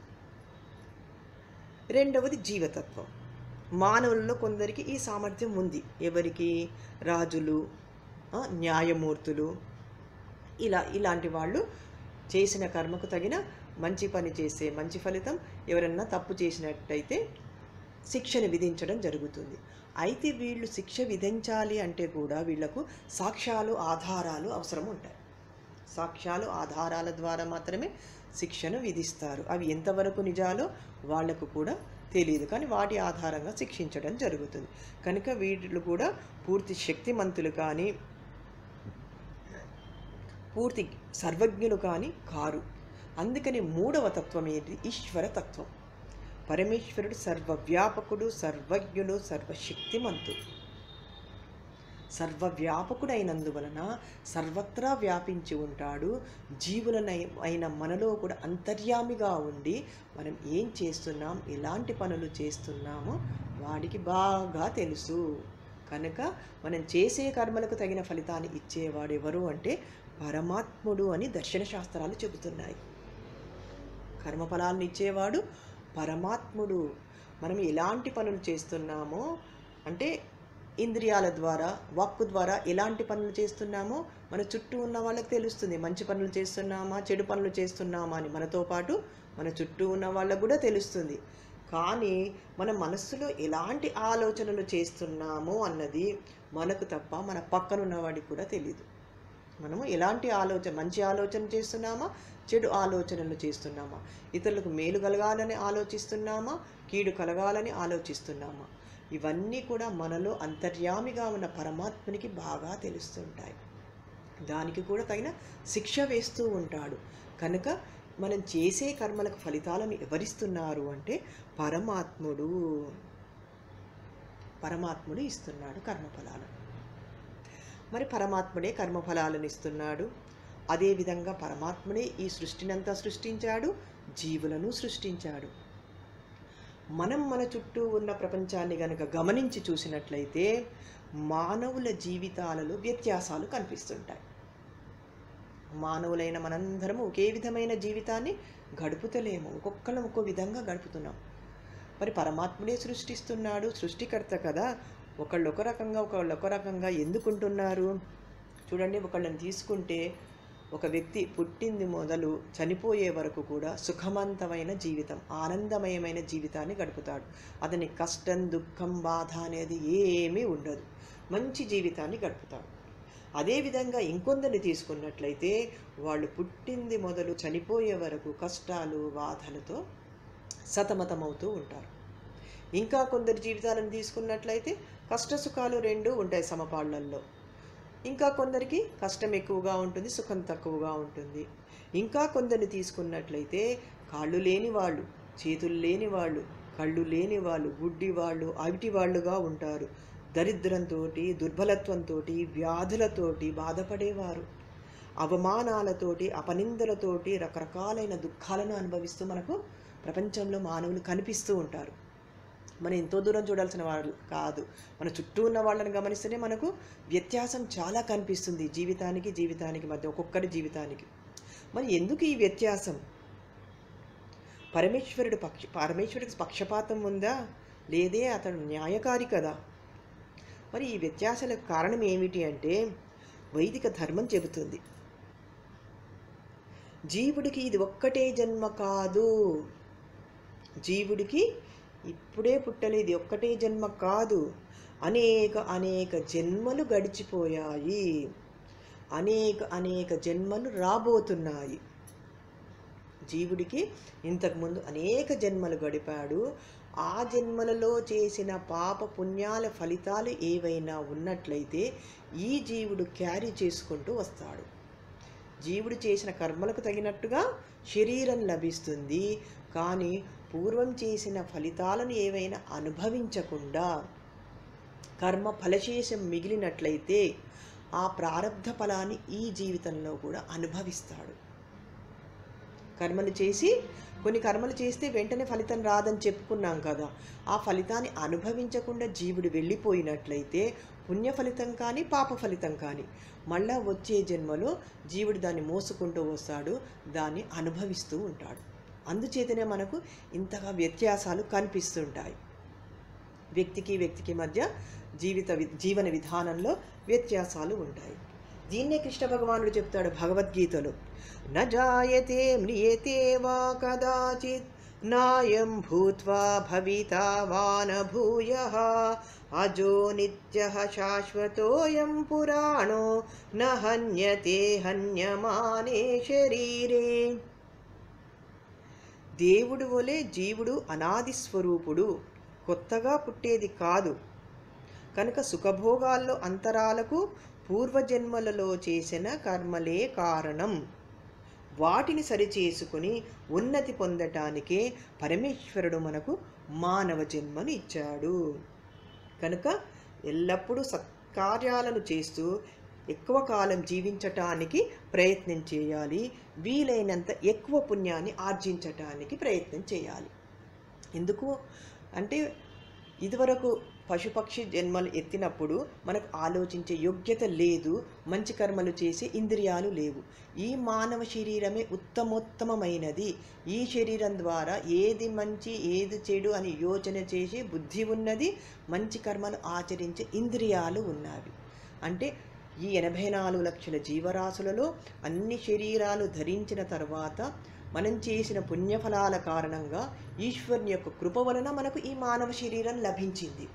రెండవది జీవతత్వం. మానవులలో కొందరికి ఈ సామర్థ్యం ఉంది. ఎవరికి? రాజులు, న్యాయమూర్తులు, ఇలా ఇలాంటి వాళ్ళు చేసిన కర్మకు తగిన మంచి పని చేసే మంచి ఫలితం, ఎవరన్నా తప్పు చేసినట్టయితే శిక్షను విధించడం జరుగుతుంది. అయితే వీళ్ళు శిక్ష విధించాలి అంటే కూడా వీళ్లకు సాక్ష్యాలు, ఆధారాలు అవసరం ఉంటాయి. సాక్ష్యాలు, ఆధారాల ద్వారా మాత్రమే శిక్షను విధిస్తారు. అవి ఎంతవరకు నిజాలో వాళ్లకు కూడా తెలియదు, కానీ వాటి ఆధారంగా శిక్షించడం జరుగుతుంది. కనుక వీళ్ళు కూడా పూర్తి శక్తిమంతులు కానీ, పూర్తి సర్వజ్ఞులు కానీ కారు. అందుకని మూడవ తత్వం ఏంటి? ఈశ్వర తత్వం. పరమేశ్వరుడు సర్వవ్యాపకుడు, సర్వజ్ఞుడు, సర్వశక్తిమంతుడు. సర్వవ్యాపకుడైనందువలన సర్వత్రా వ్యాపించి ఉంటాడు. జీవులనై అయిన మనలో కూడా అంతర్యామిగా ఉండి మనం ఏం చేస్తున్నాం, ఎలాంటి పనులు చేస్తున్నామో వాడికి బాగా తెలుసు. కనుక మనం చేసే కర్మలకు తగిన ఫలితాన్ని ఇచ్చేవాడు ఎవరు అంటే పరమాత్ముడు అని దర్శన శాస్త్రాలు చెబుతున్నాయి. కర్మఫలాలను ఇచ్చేవాడు పరమాత్ముడు. మనం ఎలాంటి పనులు చేస్తున్నామో అంటే ఇంద్రియాల ద్వారా, వాక్కు ద్వారా ఎలాంటి పనులు చేస్తున్నామో మన చుట్టూ ఉన్న వాళ్ళకి తెలుస్తుంది. మంచి పనులు చేస్తున్నామా, చెడు పనులు చేస్తున్నామా అని మనతో పాటు మన చుట్టూ ఉన్న వాళ్ళకు కూడా తెలుస్తుంది. కానీ మన మనస్సులో ఎలాంటి ఆలోచనలు చేస్తున్నామో అన్నది మనకు తప్ప మన పక్కనున్న వాడికి కూడా తెలియదు. మనము ఎలాంటి ఆలోచన, మంచి ఆలోచన చేస్తున్నామా, చెడు ఆలోచనలు చేస్తున్నామా, ఇతరులకు మేలు కలగాలని ఆలోచిస్తున్నామా, కీడు కలగాలని ఆలోచిస్తున్నామా, ఇవన్నీ కూడా మనలో అంతర్యామిగా ఉన్న పరమాత్మనికి బాగా తెలుస్తుంటాయి. దానికి కూడా తగిన శిక్ష వేస్తూ ఉంటాడు. కనుక మనం చేసే కర్మలకు ఫలితాలను ఎవరిస్తున్నారు అంటే పరమాత్ముడు. పరమాత్ముడు ఇస్తున్నాడు కర్మఫలాలను. మరి పరమాత్ముడే కర్మఫలాలను ఇస్తున్నాడు. అదేవిధంగా పరమాత్ముడే ఈ సృష్టినంతా సృష్టించాడు, జీవులను సృష్టించాడు. మనం మన చుట్టూ ఉన్న ప్రపంచాన్ని గనక గమనించి చూసినట్లయితే మానవుల జీవితాలలో వ్యత్యాసాలు కనిపిస్తుంటాయి. మానవులైన మనందరము ఒకే విధమైన జీవితాన్ని గడుపుతలేము, ఒక్కొక్కరం ఒక్కో విధంగా గడుపుతున్నాం. మరి పరమాత్ముడే సృష్టిస్తున్నాడు, సృష్టికర్త కదా. ఒకళ్ళు ఒక రకంగా ఒకళ్ళు ఒక రకంగా ఎందుకుంటున్నారు చూడండి. ఒకళ్ళని తీసుకుంటే ఒక వ్యక్తి పుట్టింది మొదలు చనిపోయే వరకు కూడా సుఖవంతమైన జీవితం, ఆనందమయమైన జీవితాన్ని గడుపుతాడు. అతని కష్టం, దుఃఖం, బాధ అనేది ఏమీ ఉండదు, మంచి జీవితాన్ని గడుపుతాడు. అదేవిధంగా ఇంకొందరిని తీసుకున్నట్లయితే వాళ్ళు పుట్టింది మొదలు చనిపోయే వరకు కష్టాలు, బాధలతో సతమతమవుతూ ఉంటారు. ఇంకా కొందరి జీవితాలను తీసుకున్నట్లయితే కష్ట సుఖాలు రెండూ ఉంటాయి సమపాళ్లల్లో. ఇంకా కొందరికి కష్టం ఎక్కువగా ఉంటుంది, సుఖం తక్కువగా ఉంటుంది. ఇంకా కొందరిని తీసుకున్నట్లయితే కాళ్ళు లేని వాళ్ళు, చేతులు లేని వాళ్ళు, కళ్ళు లేని వాళ్ళు, గుడ్డి వాళ్ళు, అవిటి వాళ్ళుగా ఉంటారు. దరిద్రంతో, దుర్బలత్వంతో, వ్యాధులతోటి బాధపడేవారు, అవమానాలతోటి, అపనిందలతోటి రకరకాలైన దుఃఖాలను అనుభవిస్తూ మనకు ప్రపంచంలో మానవులు కనిపిస్తూ ఉంటారు. మనం ఎంతో దూరం చూడాల్సిన వాళ్ళు కాదు, మన చుట్టూ ఉన్న వాళ్ళని గమనిస్తేనే మనకు వ్యత్యాసం చాలా కనిపిస్తుంది జీవితానికి జీవితానికి మధ్య, ఒక్కొక్కరి జీవితానికి. మరి ఎందుకు ఈ వ్యత్యాసం? పరమేశ్వరుడు పక్ష పరమేశ్వరుడికి పక్షపాతం ఉందా? లేదే, అతడు న్యాయకారి కదా. మరి ఈ వ్యత్యాసాలకు కారణం ఏమిటి అంటే వైదిక ధర్మం చెబుతుంది, జీవుడికి ఇది ఒక్కటే జన్మ కాదు. జీవుడికి ఇప్పుడే పుట్టలేదు, ఒక్కటే జన్మ కాదు, అనేక అనేక జన్మలు గడిచిపోయాయి, అనేక అనేక జన్మలు రాబోతున్నాయి. జీవుడికి ఇంతకుముందు అనేక జన్మలు గడిపాడు. ఆ జన్మలలో చేసిన పాప పుణ్యాల ఫలితాలు ఏవైనా ఉన్నట్లయితే ఈ జీవుడు క్యారీ చేసుకుంటూ వస్తాడు. జీవుడు చేసిన కర్మలకు తగినట్టుగా శరీరం లభిస్తుంది. కానీ పూర్వం చేసిన ఫలితాలను ఏవైనా అనుభవించకుండా కర్మ ఫలశేషం మిగిలినట్లయితే ఆ ప్రారబ్ధ ఫలాన్ని ఈ జీవితంలో కూడా అనుభవిస్తాడు. కర్మలు చేసి కొన్ని కర్మలు చేస్తే వెంటనే ఫలితం రాదని చెప్పుకున్నాం కదా. ఆ ఫలితాన్ని అనుభవించకుండా జీవుడు వెళ్ళిపోయినట్లయితే పుణ్య ఫలితం కానీ పాప ఫలితం కానీ మళ్ళా వచ్చే జన్మలో జీవుడు దాన్ని మోసుకుంటూ వస్తాడు, దాన్ని అనుభవిస్తూ ఉంటాడు. అందుచేతనే మనకు ఇంతగా వ్యత్యాసాలు కనిపిస్తుంటాయి. వ్యక్తికి వ్యక్తికి మధ్య జీవిత జీవన విధానంలో వ్యత్యాసాలు ఉంటాయి. దీన్నే కృష్ణ భగవానుడు చెప్తాడు భగవద్గీతలో, న జాయతే మ్రియతే వా కదాచిత్ నాయం భూత్వా భవితా వా న భూయః అజో నిత్యః శాశ్వతోయం పురాణో న హన్యతే హన్యమానే శరీరే. దేవుడు వలె జీవుడు అనాది స్వరూపుడు, కొత్తగా పుట్టేది కాదు. కనుక సుఖభోగాల్లో అంతరాలకు పూర్వజన్మలలో చేసిన కర్మలే కారణం. వాటిని సరిచేసుకుని ఉన్నతి పొందటానికే పరమేశ్వరుడు మనకు మానవ జన్మను ఇచ్చాడు. కనుక ఎల్లప్పుడూ సత్ సత్కార్యాలను చేస్తూ ఎక్కువ కాలం జీవించటానికి ప్రయత్నం చేయాలి. వీలైనంత ఎక్కువ పుణ్యాన్ని ఆర్జించటానికి ప్రయత్నం చేయాలి. ఎందుకు అంటే ఇదివరకు పశుపక్షి జన్మలు ఎత్తినప్పుడు మనకు ఆలోచించే యోగ్యత లేదు, మంచి కర్మలు చేసే ఇంద్రియాలు లేవు. ఈ మానవ శరీరమే ఉత్తమోత్తమైనది. ఈ శరీరం ద్వారా ఏది మంచి ఏది చెడు అని యోచన చేసి బుద్ధి ఉన్నది, మంచి కర్మలు ఆచరించే ఇంద్రియాలు ఉన్నవి. అంటే ఈ ఎనభై నాలుగు లక్షల జీవరాశులలో అన్ని శరీరాలు ధరించిన తర్వాత మనం చేసిన పుణ్యఫలాల కారణంగా ఈశ్వరుని యొక్క కృప వలన మనకు ఈ మానవ శరీరం లభించింది.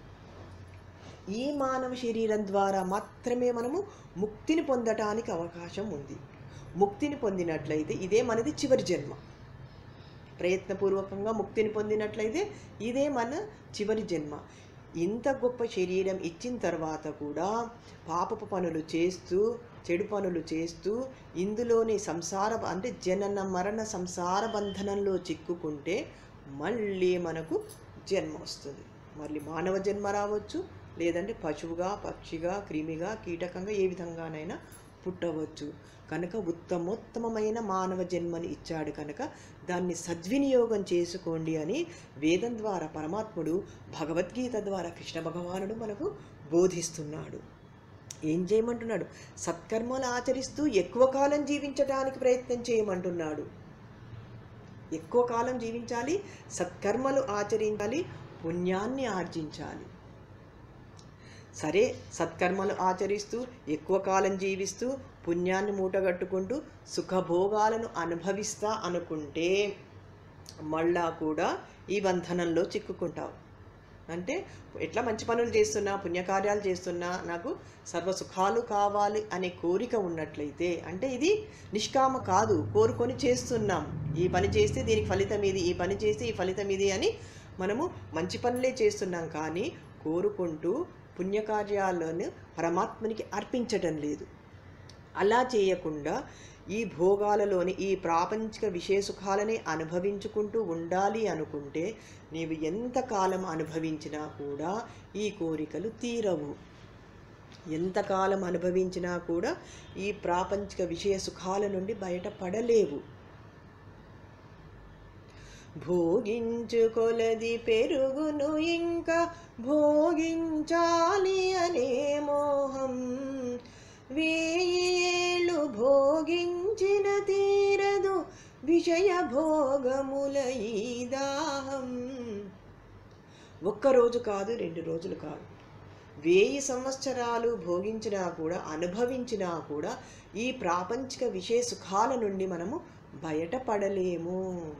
ఈ మానవ శరీరం ద్వారా మాత్రమే మనము ముక్తిని పొందటానికి అవకాశం ఉంది. ముక్తిని పొందినట్లయితే ఇదే మనది చివరి జన్మ. ప్రయత్నపూర్వకంగా ముక్తిని పొందినట్లయితే ఇదే మన చివరి జన్మ. ఇంత గొప్ప శరీరం ఇచ్చిన తర్వాత కూడా పాపపు పనులు చేస్తూ చెడు పనులు చేస్తూ ఇందులోని సంసార అంటే జనన మరణ సంసార బంధనంలో చిక్కుకుంటే మళ్ళీ మనకు జన్మ వస్తుంది. మళ్ళీ మానవ జన్మ రావచ్చు, లేదంటే పశువుగా పక్షిగా క్రిమిగా కీటకంగా ఏ విధంగానైనా పుట్టవచ్చు. కనుక ఉత్తమోత్తమైన మానవ జన్మని ఇచ్చాడు కనుక దాన్ని సద్వినియోగం చేసుకోండి అని వేదం ద్వారా పరమాత్ముడు భగవద్గీత ద్వారా కృష్ణ భగవానుడు మనకు బోధిస్తున్నాడు. ఏం చేయమంటున్నాడు? సత్కర్మలు ఆచరిస్తూ ఎక్కువ కాలం జీవించడానికి ప్రయత్నం చేయమంటున్నాడు. ఎక్కువ కాలం జీవించాలి, సత్కర్మలు ఆచరించాలి, పుణ్యాన్ని ఆర్జించాలి. సరే, సత్కర్మలు ఆచరిస్తూ ఎక్కువ కాలం జీవిస్తూ పుణ్యాన్ని మూటగట్టుకుంటూ సుఖభోగాలను అనుభవిస్తా అనుకుంటే మళ్ళా కూడా ఈ బంధనంలో చిక్కుకుంటావు. అంటే ఎట్లా మంచి పనులు చేస్తున్నా పుణ్యకార్యాలు చేస్తున్నా నాకు సర్వసుఖాలు కావాలి అనే కోరిక ఉన్నట్లయితే, అంటే ఇది నిష్కామ కాదు, కోరుకొని చేస్తున్నాం. ఈ పని చేస్తే దీనికి ఫలితం ఇది, ఈ పని చేస్తే ఈ ఫలితం ఇది అని మనము మంచి పనులే చేస్తున్నాం. కానీ కోరుకుంటూ పుణ్యకార్యాలను పరమాత్మనికి అర్పించటం లేదు. అలా చేయకుండా ఈ భోగాలలోని ఈ ప్రాపంచిక విషయ సుఖాలని అనుభవించుకుంటూ ఉండాలి అనుకుంటే నీవు ఎంతకాలం అనుభవించినా కూడా ఈ కోరికలు తీరవు. ఎంతకాలం అనుభవించినా కూడా ఈ ప్రాపంచిక విషయ సుఖాల నుండి బయటపడలేవు. భోగించుకొలది పెరుగును ఇంకా భోగించాలి అనే మోహం, వేయేళ్ళు భోగించిన తీరదు విషయ భోగముల ఈ దాహం. ఒక్కరోజు కాదు, రెండు రోజులు కాదు, వేయి సంవత్సరాలు భోగించినా కూడా అనుభవించినా కూడా ఈ ప్రాపంచిక విషయ సుఖాల నుండి మనము బయటపడలేము.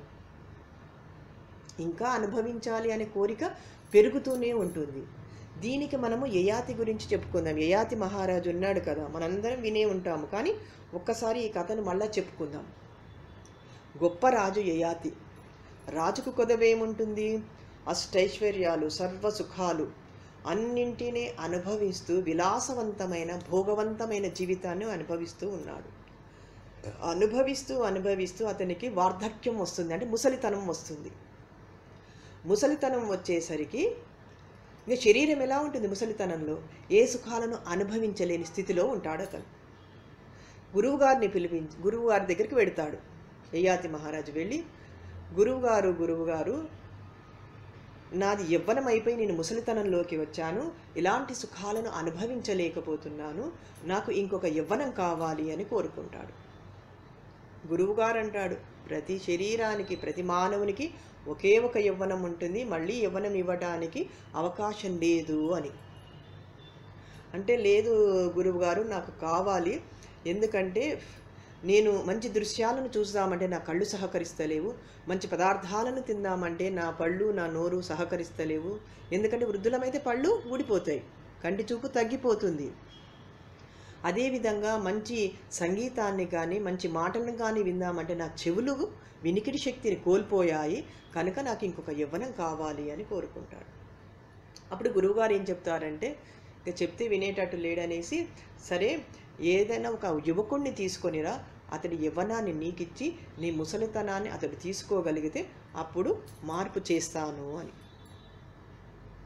ఇంకా అనుభవించాలి అనే కోరిక పెరుగుతూనే ఉంటుంది. దీనికి మనము యయాతి గురించి చెప్పుకుందాం. యయాతి మహారాజు ఉన్నాడు కదా, మనందరం వినే ఉంటాము, కానీ ఒక్కసారి ఈ కథను మళ్ళా చెప్పుకుందాం. గొప్ప రాజు యయాతి. రాజుకు కొదవేముంటుంది? అష్టైశ్వర్యాలు, సర్వసుఖాలు అన్నింటినీ అనుభవిస్తూ విలాసవంతమైన భోగవంతమైన జీవితాన్ని అనుభవిస్తూ ఉన్నాడు. అనుభవిస్తూ అనుభవిస్తూ అతనికి వార్ధక్యం వస్తుంది, అంటే ముసలితనం వస్తుంది. ముసలితనం వచ్చేసరికి ఇంకా శరీరం ఎలా ఉంటుంది? ముసలితనంలో ఏ సుఖాలను అనుభవించలేని స్థితిలో ఉంటాడు అతను. గురువుగారిని పిలిపించి గురువుగారి దగ్గరికి వెడతాడు యయాతి మహారాజు. వెళ్ళి, గురువుగారు గురువుగారు నాది యవ్వనం అయిపోయి నేను ముసలితనంలోకి వచ్చాను, ఇలాంటి సుఖాలను అనుభవించలేకపోతున్నాను, నాకు ఇంకొక యవ్వనం కావాలి అని కోరుకుంటాడు. గురువుగారు అంటాడు, ప్రతి శరీరానికి ప్రతి మానవునికి ఒకే ఒక యవ్వనం ఉంటుంది, మళ్ళీ యవ్వనం ఇవ్వడానికి అవకాశం లేదు అని. అంటే లేదు గురువుగారు, నాకు కావాలి, ఎందుకంటే నేను మంచి దృశ్యాలను చూద్దామంటే నా కళ్ళు సహకరిస్తలేవు, మంచి పదార్థాలను తిందామంటే నా పళ్ళు నా నోరు సహకరిస్తలేవు, ఎందుకంటే వృద్ధులమైతే పళ్ళు ఊడిపోతాయి, కంటి చూపు తగ్గిపోతుంది. అదేవిధంగా మంచి సంగీతాన్ని కానీ మంచి మాటలను కానీ విందామంటే నా చెవులు వినికిడి శక్తిని కోల్పోయాయి, కనుక నాకు ఇంకొక యవ్వనం కావాలి అని కోరుకుంటాడు. అప్పుడు గురువుగారు ఏం చెప్తారంటే, ఇక చెప్తే వినేటట్టు లేడనేసి, సరే ఏదైనా ఒక యువకుణ్ణి తీసుకొనిరా, అతడి యవ్వనాన్ని నీకిచ్చి నీ ముసలితనాన్ని అతడు తీసుకోగలిగితే అప్పుడు మార్పు చేస్తాను అని.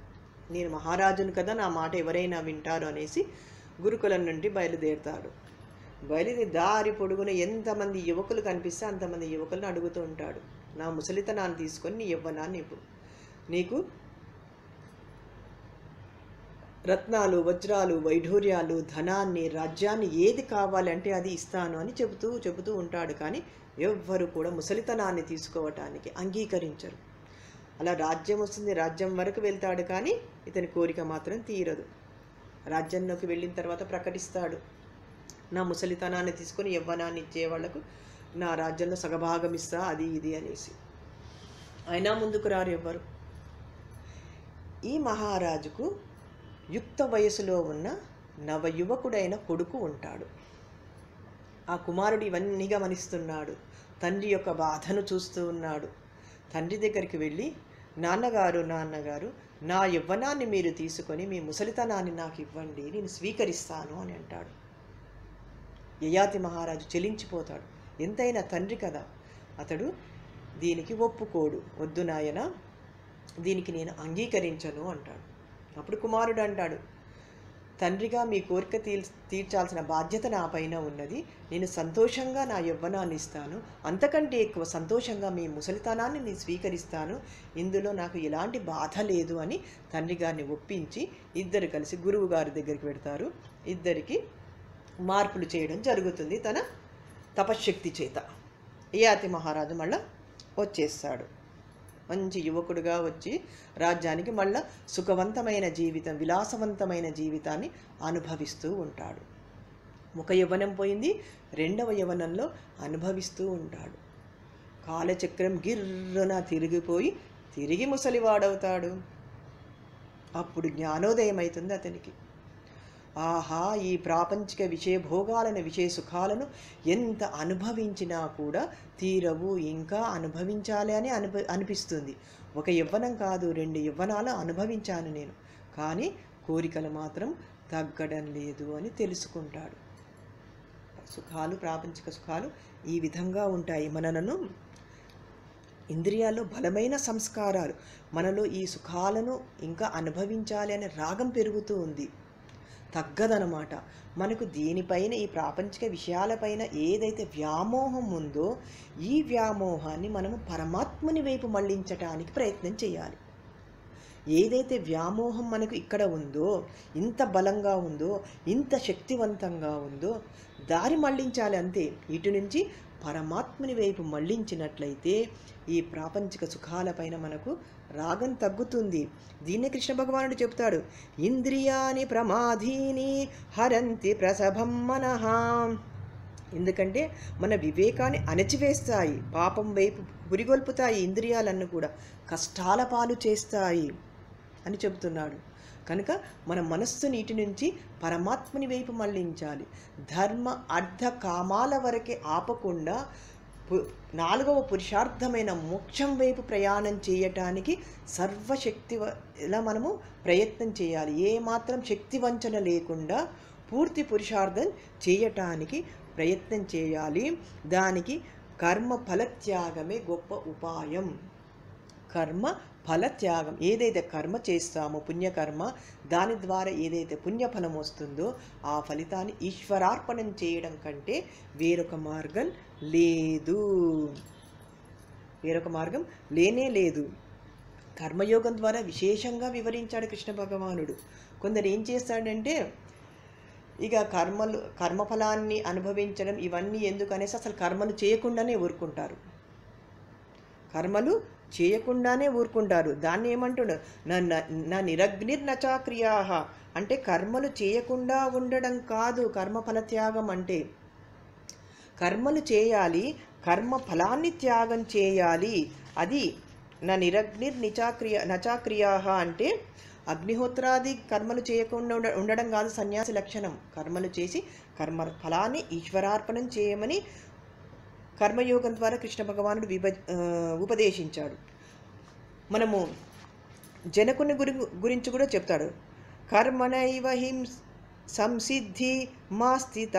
నేను మహారాజును కదా, నా మాట ఎవరైనా వింటారు అనేసి గురుకులం నుండి బయలుదేరుతాడు. బయలుదేరి దారి పొడుగున ఎంతమంది యువకులు కనిపిస్తే అంతమంది యువకులను అడుగుతూ ఉంటాడు, నా ముసలితనాన్ని తీసుకొని నీ యవ్వనాన్ని ఇవ్వు, నీకు రత్నాలు, వజ్రాలు, వైఢూర్యాలు, ధనాన్ని, రాజ్యాన్ని ఏది కావాలంటే అది ఇస్తాను అని చెబుతూ చెబుతూ ఉంటాడు. కానీ ఎవ్వరు కూడా ముసలితనాన్ని తీసుకోవటానికి అంగీకరించరు. అలా రాజ్యం వస్తుంది, రాజ్యం వరకు వెళ్తాడు, కానీ ఇతని కోరిక మాత్రం తీరదు. రాజ్యంలోకి వెళ్ళిన తర్వాత ప్రకటిస్తాడు, నా ముసలితనాన్ని తీసుకొని యవ్వనాన్ని ఇచ్చే వాళ్లకు నా రాజ్యంలో సగభాగం ఇస్తా, అది ఇది అనేసి. అయినా ముందుకు రారు ఎవ్వరు. ఈ మహారాజుకు యుక్త వయసులో ఉన్న నవయువకుడైన కొడుకు ఉంటాడు. ఆ కుమారుడు ఇవన్నీ గమనిస్తున్నాడు. తండ్రి యొక్క బాధను చూస్తూ ఉన్నాడు. తండ్రి దగ్గరికి వెళ్ళి, నాన్నగారు నాన్నగారు నా యవ్వనాన్ని మీరు తీసుకొని మీ ముసలితనాన్ని నాకు ఇవ్వండి, నేను స్వీకరిస్తాను అని అంటాడు. యయాతి మహారాజు చెలించిపోతాడు. ఎంతైనా తండ్రి కదా, అతడు దీనికి ఒప్పుకోడు. వద్దు నాయన, దీనికి నేను అంగీకరించను అంటాడు. అప్పుడు కుమారుడు అంటాడు, తండ్రిగా మీ కోరిక తీర్ తీర్చాల్సిన బాధ్యత నా పైన ఉన్నది. నేను సంతోషంగా నా యవ్వనాన్ని ఇస్తాను, అంతకంటే ఎక్కువ సంతోషంగా మీ ముసలితనాన్ని నేను స్వీకరిస్తాను, ఇందులో నాకు ఎలాంటి బాధ లేదు అని తండ్రి గారిని ఒప్పించి ఇద్దరు కలిసి గురువు గారి దగ్గరికి పెడతారు. ఇద్దరికి మార్పులు చేయడం జరుగుతుంది తన తపశ్శక్తి చేత. యయాతి మహారాజు మళ్ళా వచ్చేస్తాడు. మంచి యువకుడుగా వచ్చి రాజ్యానికి మళ్ళా సుఖవంతమైన జీవితం, విలాసవంతమైన జీవితాన్ని అనుభవిస్తూ ఉంటాడు. ఒక యవ్వనం పోయింది, రెండవ యవ్వనంలో అనుభవిస్తూ ఉంటాడు. కాలచక్రం గిర్రున తిరిగిపోయి తిరిగి ముసలివాడవుతాడు. అప్పుడు జ్ఞానోదయం అవుతుంది అతనికి. ఆహా, ఈ ప్రాపంచిక విషయ భోగాలను, విషయ సుఖాలను ఎంత అనుభవించినా కూడా తీరవు, ఇంకా అనుభవించాలి అని అనుభ అనిపిస్తుంది. ఒక యవ్వనం కాదు, రెండు యవ్వనాలు అనుభవించాను నేను, కానీ కోరికలు మాత్రం తగ్గడం లేదు అని తెలుసుకుంటాడు. సుఖాలు, ప్రాపంచిక సుఖాలు ఈ విధంగా ఉంటాయి. మనలను ఇంద్రియాల్లో బలమైన సంస్కారాలు, మనలో ఈ సుఖాలను ఇంకా అనుభవించాలి అనే రాగం పెరుగుతూ ఉంది, తగ్గదనమాట. మనకు దీనిపైన, ఈ ప్రాపంచిక విషయాలపైన ఏదైతే వ్యామోహం ఉందో ఈ వ్యామోహాన్ని మనము పరమాత్మని వైపు మళ్ళించటానికి ప్రయత్నం చేయాలి. ఏదైతే వ్యామోహం మనకు ఇక్కడ ఉందో, ఇంత బలంగా ఉందో, ఇంత శక్తివంతంగా ఉందో దారి మళ్ళించాలి అంతే. ఇటు నుంచి పరమాత్మని వైపు మళ్ళించినట్లయితే ఈ ప్రాపంచిక సుఖాలపైన మనకు రాగం తగ్గుతుంది. దీన్నే కృష్ణ భగవానుడు చెప్తాడు, ఇంద్రియాని ప్రమాధీని హరంతి ప్రసభం మనః. ఎందుకంటే మన వివేకాన్ని అణచివేస్తాయి, పాపం వైపు పురిగొల్పుతాయి, ఇంద్రియాలన్నీ కూడా కష్టాల పాలు చేస్తాయి అని చెబుతున్నాడు. కనుక మన మనస్సుని ఇటు నుంచి పరమాత్మని వైపు మళ్ళించాలి. ధర్మ అర్థ కామాల వరకే ఆపకుండా నాలుగవ పురుషార్థమైన మోక్షం వైపు ప్రయాణం చేయటానికి సర్వశక్తి ఇలా మనము ప్రయత్నం చేయాలి. ఏమాత్రం శక్తి వంచన లేకుండా పూర్తి పురుషార్థం చేయటానికి ప్రయత్నం చేయాలి. దానికి కర్మ ఫలత్యాగమే గొప్ప ఉపాయం. కర్మ ఫలత్యాగం, ఏదైతే కర్మ చేస్తామో పుణ్యకర్మ, దాని ద్వారా ఏదైతే పుణ్యఫలం వస్తుందో ఆ ఫలితాన్ని ఈశ్వరార్పణం చేయడం కంటే వేరొక మార్గం లేదు, వేరొక మార్గం లేనే లేదు. కర్మయోగం ద్వారా విశేషంగా వివరించాడు కృష్ణ భగవానుడు. కొందరు ఏం చేస్తాడంటే, ఇక కర్మలు కర్మఫలాన్ని అనుభవించడం ఇవన్నీ ఎందుకనేసి అసలు కర్మలు చేయకుండానే ఊరుకుంటారు. కర్మలు చేయకుండానే ఊరుకుంటారు. దాన్ని ఏమంటాడు, నా నిరగ్నిర్నచాక్రియా అంటే కర్మలు చేయకుండా ఉండడం కాదు కర్మఫల త్యాగం అంటే. కర్మలు చేయాలి, కర్మ ఫలాన్ని త్యాగం చేయాలి. అది నా నిరగ్నిర్ నిచాక్రియ నచాక్రియా అంటే అగ్నిహోత్రాది కర్మలు చేయకుండా ఉండ ఉండడం కాదు సన్యాసి లక్షణం. కర్మలు చేసి కర్మ ఫలాన్ని ఈశ్వరార్పణం చేయమని కర్మయోగం ద్వారా కృష్ణ భగవానుడు విభ ఉపదేశించాడు. మనము జనకుని గురి గురించి కూడా చెప్తాడు. కర్మణైవ హిం సంసిద్ధి మా స్థిత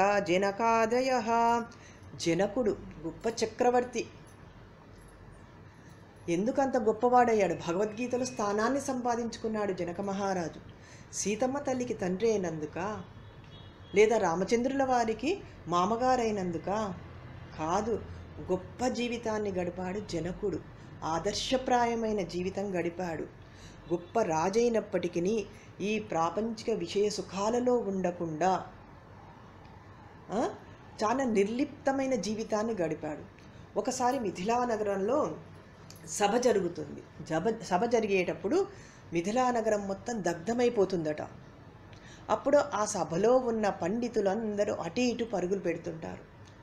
జనకాదయ. జనకుడు గొప్ప చక్రవర్తి. ఎందుకంత గొప్పవాడయ్యాడు? భగవద్గీతలో స్థానాన్ని సంపాదించుకున్నాడు జనక మహారాజు. సీతమ్మ తల్లికి తండ్రి అయినందుక, లేదా రామచంద్రుల వారికి మామగారైనందుక కాదు. గొప్ప జీవితాన్ని గడిపాడు జనకుడు. ఆదర్శప్రాయమైన జీవితం గడిపాడు. గొప్ప రాజైనప్పటికీ ఈ ప్రాపంచిక విషయ సుఖాలలో ఉండకుండా చాలా నిర్లిప్తమైన జీవితాన్ని గడిపాడు. ఒకసారి మిథిలా నగరంలో సభ జరుగుతుంది. జబ సభ జరిగేటప్పుడు మిథిలా నగరం మొత్తం దగ్ధమైపోతుందట. అప్పుడు ఆ సభలో ఉన్న పండితులందరూ అటు ఇటు పరుగులు పెడుతుంటారు.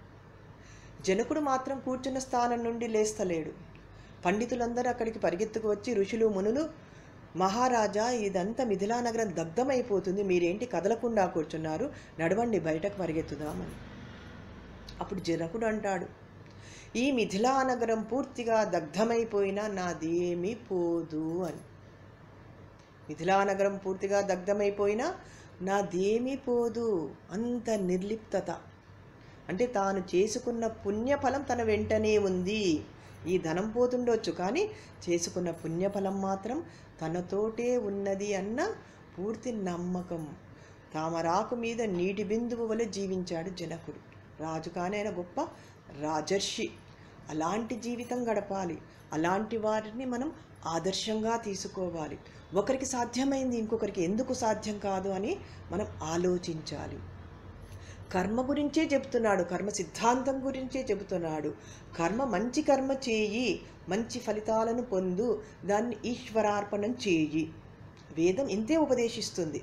జనకుడు మాత్రం కూర్చున్న స్థానం నుండి లేస్తలేడు. పండితులందరూ అక్కడికి పరిగెత్తుకు వచ్చి, ఋషులు మునులు, మహారాజా ఇదంతా మిథిలా నగరం దగ్ధమైపోతుంది, మీరేంటి కదలకుండా కూర్చున్నారు, నడవండి బయటకు పరిగెత్తుదామని. అప్పుడు జనకుడు అంటాడు, ఈ మిథిలా నగరం పూర్తిగా దగ్ధమైపోయినా నాదేమీ పోదు అని. మిథిలా నగరం పూర్తిగా దగ్ధమైపోయినా నాదేమీ పోదు. అంత నిర్లిప్తత. అంటే తాను చేసుకున్న పుణ్యఫలం తన వెంటనే ఉంది. ఈ ధనం పోతుండొచ్చు, కానీ చేసుకున్న పుణ్యఫలం మాత్రం తనతోటే ఉన్నది అన్న పూర్తి నమ్మకం. తామరాకు మీద నీటి బిందువు వలె జీవించాడు జనకుడు. రాజు కానీ ఆయన గొప్ప రాజర్షి. అలాంటి జీవితం గడపాలి. అలాంటి వారిని మనం ఆదర్శంగా తీసుకోవాలి. ఒకరికి సాధ్యమైంది ఇంకొకరికి ఎందుకు సాధ్యం కాదు అని మనం ఆలోచించాలి. కర్మ గురించే చెబుతున్నాడు, కర్మ సిద్ధాంతం గురించే చెబుతున్నాడు. కర్మ మంచి కర్మ చేయి, మంచి ఫలితాలను పొందు, దాన్ని ఈశ్వరార్పణం చేయి. వేదం ఇంతే ఉపదేశిస్తుంది.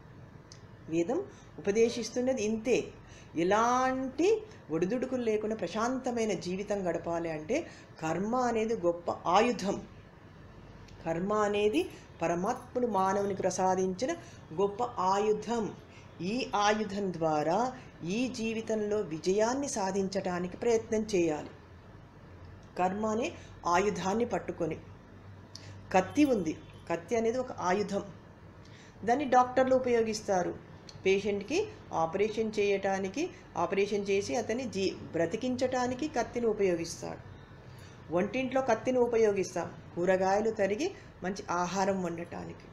వేదం ఉపదేశిస్తున్నది ఇంతే. ఎలాంటి ఒడిదుడుకులు లేకుండా ప్రశాంతమైన జీవితం గడపాలి అంటే కర్మ అనేది గొప్ప ఆయుధం. కర్మ అనేది పరమాత్ముడు మానవునికి ప్రసాదించిన గొప్ప ఆయుధం. ఈ ఆయుధం ద్వారా ఈ జీవితంలో విజయాన్ని సాధించడానికి ప్రయత్నం చేయాలి. కర్మ అనే ఆయుధాన్ని పట్టుకొని, కత్తి ఉంది, కత్తి అనేది ఒక ఆయుధం. దాన్ని డాక్టర్లు ఉపయోగిస్తారు. పేషెంట్కి ఆపరేషన్ చేయటానికి, ఆపరేషన్ చేసి అతన్ని జీ బ్రతికించటానికి కత్తిని ఉపయోగిస్తాడు. వంటింట్లో కత్తిని ఉపయోగిస్తాం కూరగాయలు తరిగి మంచి ఆహారం వండటానికి.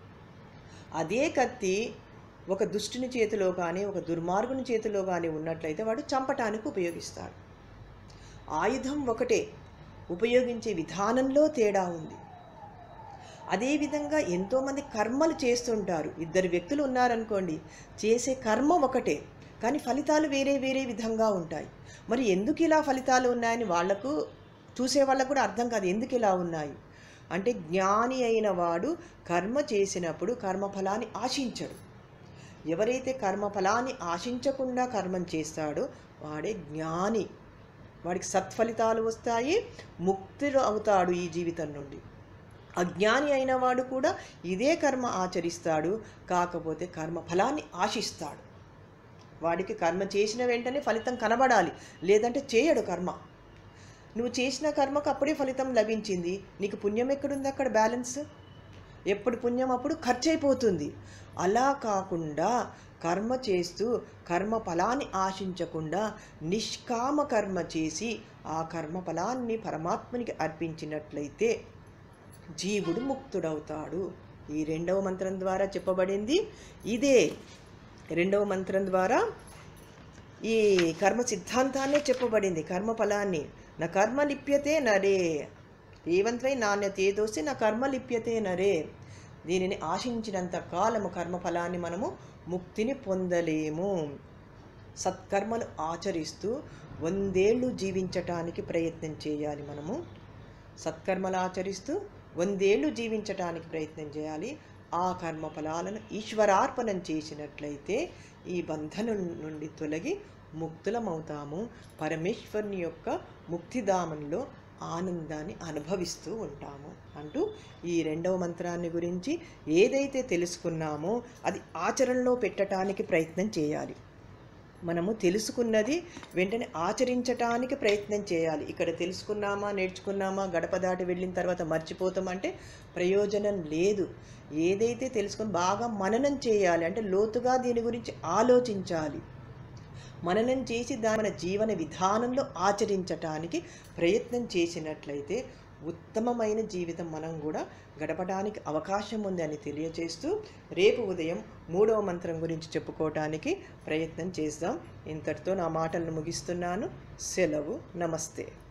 అదే కత్తి ఒక దుష్టుని చేతిలో కానీ ఒక దుర్మార్గుని చేతిలో కానీ ఉన్నట్లయితే వాడు చంపటానికి ఉపయోగిస్తాడు. ఆయుధం ఒకటే, ఉపయోగించే విధానంలో తేడా ఉంది. అదేవిధంగా ఎంతోమంది కర్మలు చేస్తుంటారు. ఇద్దరు వ్యక్తులు ఉన్నారనుకోండి, చేసే కర్మ ఒకటే కానీ ఫలితాలు వేరే వేరే విధంగా ఉంటాయి. మరి ఎందుకు ఇలా ఫలితాలు ఉన్నాయని వాళ్లకు, చూసే వాళ్ళకు కూడా అర్థం కాదు ఎందుకు ఇలా ఉన్నాయి అంటే. జ్ఞాని అయిన వాడు కర్మ చేసినప్పుడు కర్మఫలాన్ని ఆశించడు. ఎవరైతే కర్మఫలాన్ని ఆశించకుండా కర్మం చేస్తాడో వాడే జ్ఞాని. వాడికి సత్ఫలితాలు వస్తాయి, ముక్తులు అవుతాడు ఈ జీవితం నుండి. అజ్ఞాని అయిన వాడు కూడా ఇదే కర్మ ఆచరిస్తాడు, కాకపోతే కర్మఫలాన్ని ఆశిస్తాడు. వాడికి కర్మ చేసిన వెంటనే ఫలితం కనబడాలి, లేదంటే చేయడు కర్మ. నువ్వు చేసిన కర్మకు అప్పుడే ఫలితం లభించింది, నీకు పుణ్యం ఎక్కడుంది అక్కడ బ్యాలెన్స్? ఎప్పుడు పుణ్యం అప్పుడు ఖర్చు అయిపోతుంది. అలా కాకుండా కర్మ చేస్తూ కర్మ ఫలాన్ని ఆశించకుండా నిష్కామ కర్మ చేసి ఆ కర్మ ఫలాన్ని పరమాత్మనికి అర్పించినట్లయితే జీవుడు ముక్తుడవుతాడు. ఈ రెండవ మంత్రం ద్వారా చెప్పబడింది ఇదే. రెండవ మంత్రం ద్వారా ఈ కర్మ సిద్ధాంతాన్నే చెప్పబడింది, కర్మ ఫలాన్ని. నా కర్మ లిప్యతే నరే ఏవంత్వై నాణ్యతేదోసి నా కర్మ లిప్యతే నరే. దీనిని ఆశించినంత కాలము కర్మఫలాన్ని మనము ముక్తిని పొందలేము. సత్కర్మలు ఆచరిస్తూ వందేళ్ళు జీవించటానికి ప్రయత్నం చేయాలి. మనము సత్కర్మలు ఆచరిస్తూ వందేళ్ళు జీవించటానికి ప్రయత్నం చేయాలి. ఆ కర్మఫలాలను ఈశ్వరార్పణం చేసినట్లయితే ఈ బంధనం నుండి తొలగి ముక్తులమవుతాము. పరమేశ్వరుని యొక్క ముక్తిధామంలో ఆనందాన్ని అనుభవిస్తూ ఉంటాము అంటూ ఈ రెండవ మంత్రాన్ని గురించి ఏదైతే తెలుసుకున్నామో అది ఆచరణలో పెట్టడానికి ప్రయత్నం చేయాలి. మనము తెలుసుకున్నది వెంటనే ఆచరించటానికి ప్రయత్నం చేయాలి. ఇక్కడ తెలుసుకున్నామా, నేర్చుకున్నామా, గడప దాటి వెళ్ళిన తర్వాత మర్చిపోతామంటే ప్రయోజనం లేదు. ఏదైతే తెలుసుకొని బాగా మననం చేయాలి, అంటే లోతుగా దీని గురించి ఆలోచించాలి. మననం చేసి దాని మన జీవన విధానంలో ఆచరించటానికి ప్రయత్నం చేసినట్లయితే ఉత్తమమైన జీవితం మనం కూడా గడపడానికి అవకాశం ఉంది అని తెలియజేస్తూ రేపు ఉదయం మూడవ మంత్రం గురించి చెప్పుకోవటానికి ప్రయత్నం చేద్దాం. ఇంతటితో నా మాటలను ముగిస్తున్నాను. సెలవు. నమస్తే.